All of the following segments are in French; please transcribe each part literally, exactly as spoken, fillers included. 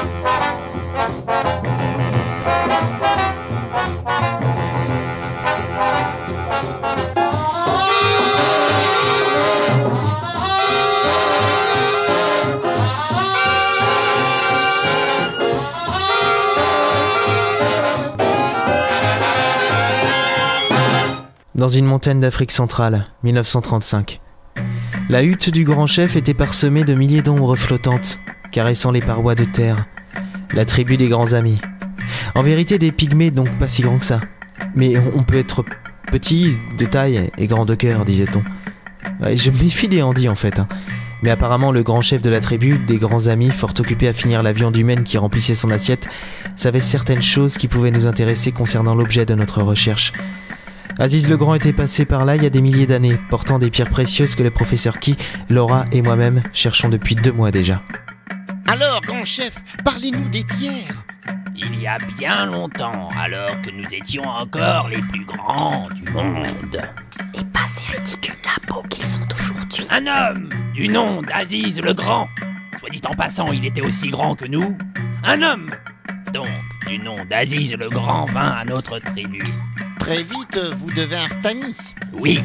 Dans une montagne d'Afrique centrale, mille neuf cent trente-cinq. La hutte du grand chef était parsemée de milliers d'ombres flottantes, caressant les parois de terre. La tribu des grands amis. En vérité, des pygmées, donc pas si grands que ça. Mais on peut être petit de taille et grand de cœur, disait-on. Ouais, je me méfie des handis en fait. Hein. Mais apparemment, le grand chef de la tribu, des grands amis, fort occupé à finir la viande humaine qui remplissait son assiette, savait certaines choses qui pouvaient nous intéresser concernant l'objet de notre recherche. Aziz le Grand était passé par là il y a des milliers d'années, portant des pierres précieuses que le professeur Key, Laura et moi-même cherchons depuis deux mois déjà. Alors, grand chef, parlez-nous des pierres. Il y a bien longtemps, alors que nous étions encore les plus grands du monde. Et pas ces ridicules nabots qu'ils sont aujourd'hui. Un homme du nom d'Aziz le Grand. Soit dit en passant, il était aussi grand que nous. Un homme, donc, du nom d'Aziz le Grand vint à notre tribu. Très vite, vous devinrent amis. Oui,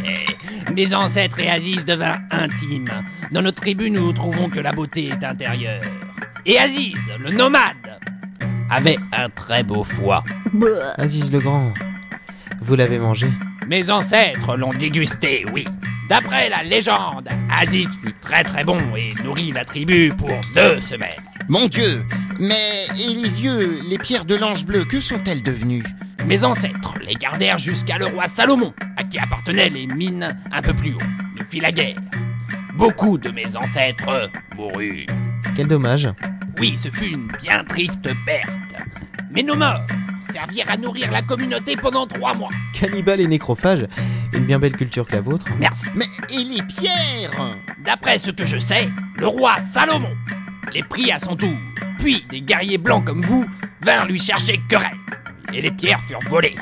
mes ancêtres et Aziz devinrent intimes. Dans notre tribu, nous trouvons que la beauté est intérieure. Et Aziz, le nomade, avait un très beau foie. Aziz le Grand, vous l'avez mangé? Mes ancêtres l'ont dégusté, oui. D'après la légende, Aziz fut très très bon et nourrit la tribu pour deux semaines. Mon Dieu, mais et les yeux, les pierres de l'ange bleu, que sont-elles devenues? Mes ancêtres les gardèrent jusqu'à le roi Salomon, à qui appartenaient les mines un peu plus haut. Il fit la guerre. Beaucoup de mes ancêtres moururent. Quel dommage. Oui, ce fut une bien triste perte. Mais nos morts servirent à nourrir la communauté pendant trois mois. Cannibale et nécrophage, une bien belle culture que la vôtre. Merci. Mais et les pierres? D'après ce que je sais, le roi Salomon les prit à son tour. Puis des guerriers blancs comme vous vinrent lui chercher querelle. Et les pierres furent volées.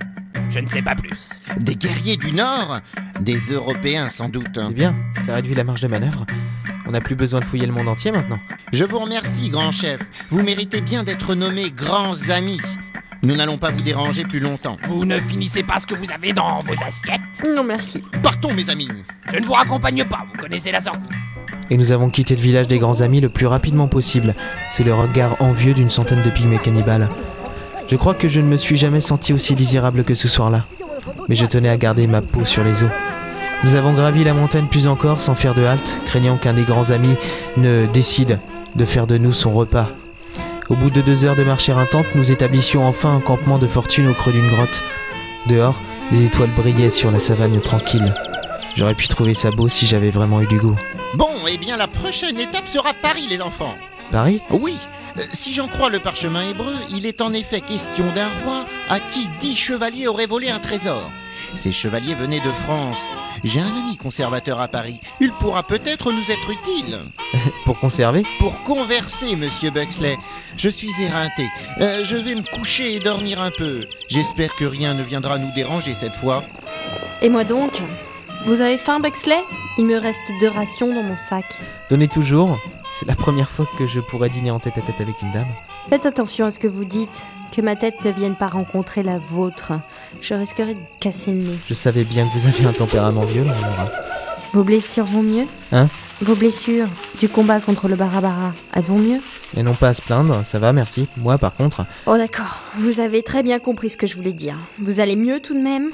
Je ne sais pas plus. Des guerriers du Nord? Des Européens sans doute. C'est bien, ça réduit la marge de manœuvre. On n'a plus besoin de fouiller le monde entier maintenant. Je vous remercie, grand chef. Vous méritez bien d'être nommés grands amis. Nous n'allons pas vous déranger plus longtemps. Vous ne finissez pas ce que vous avez dans vos assiettes? Non merci. Partons, mes amis. Je ne vous raccompagne pas, vous connaissez la sortie. Et nous avons quitté le village des grands amis le plus rapidement possible, sous le regard envieux d'une centaine de pygmées cannibales. Je crois que je ne me suis jamais senti aussi désirable que ce soir-là. Mais je tenais à garder ma peau sur les os. Nous avons gravi la montagne plus encore sans faire de halte, craignant qu'un des grands amis ne décide de faire de nous son repas. Au bout de deux heures de marche éreintante, nous établissions enfin un campement de fortune au creux d'une grotte. Dehors, les étoiles brillaient sur la savane tranquille. J'aurais pu trouver ça beau si j'avais vraiment eu du goût. Bon, eh bien la prochaine étape sera Paris, les enfants. Paris ? Oui, euh, si j'en crois le parchemin hébreu, il est en effet question d'un roi à qui dix chevaliers auraient volé un trésor. Ces chevaliers venaient de France. J'ai un ami conservateur à Paris. Il pourra peut-être nous être utile. Pour conserver ? Pour converser, monsieur Buxley. Je suis éreinté. Euh, je vais me coucher et dormir un peu. J'espère que rien ne viendra nous déranger cette fois. Et moi donc? Vous avez faim, Buxley? Il me reste deux rations dans mon sac. Donnez toujours. C'est la première fois que je pourrais dîner en tête à tête avec une dame. Faites attention à ce que vous dites. Que ma tête ne vienne pas rencontrer la vôtre. Je risquerais de casser le nez. Je savais bien que vous aviez un tempérament violent, Laura. Vos blessures vont mieux? Hein? Vos blessures du combat contre le Barabara, elles vont mieux? Et non pas à se plaindre, ça va, merci. Moi, par contre... Oh d'accord, vous avez très bien compris ce que je voulais dire. Vous allez mieux tout de même?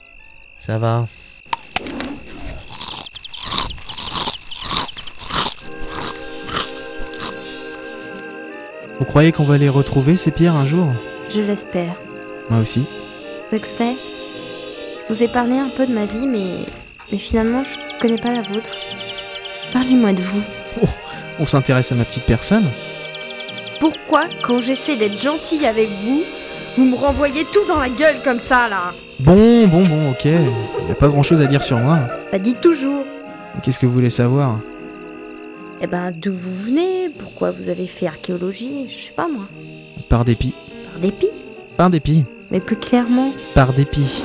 Ça va... Vous croyez qu'on va les retrouver, ces pierres, un jour? Je l'espère. Moi aussi. Buxley, je vous ai parlé un peu de ma vie, mais, mais finalement, je connais pas la vôtre. Parlez-moi de vous. Oh, on s'intéresse à ma petite personne? Pourquoi, quand j'essaie d'être gentille avec vous, vous me renvoyez tout dans la gueule comme ça, là? Bon, bon, bon, ok. Y a pas grand-chose à dire sur moi. Bah dites toujours. Qu'est-ce que vous voulez savoir? Eh ben, d'où vous venez? Pourquoi vous avez fait archéologie? Je sais pas, moi. Par dépit. Par dépit? Par dépit. Mais plus clairement. Par dépit.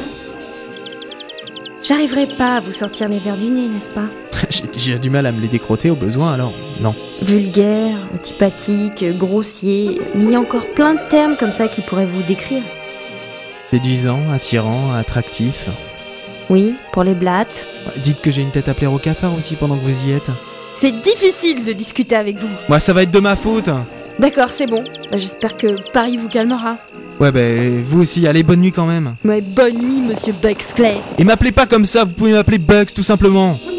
J'arriverai pas à vous sortir les vers du nez, n'est-ce pas? J'ai du mal à me les décrotter au besoin, alors non. Vulgaire, antipathique, grossier, mais il y a encore plein de termes comme ça qui pourraient vous décrire. Séduisant, attirant, attractif. Oui, pour les blattes. Dites que j'ai une tête à plaire au cafard aussi pendant que vous y êtes. C'est difficile de discuter avec vous. Moi, ça va être de ma faute. D'accord, c'est bon. Bah, j'espère que Paris vous calmera. Ouais, bah, vous aussi, allez, bonne nuit quand même. Ouais, bonne nuit, monsieur Buxley. Et m'appelez pas comme ça, vous pouvez m'appeler Bugs tout simplement.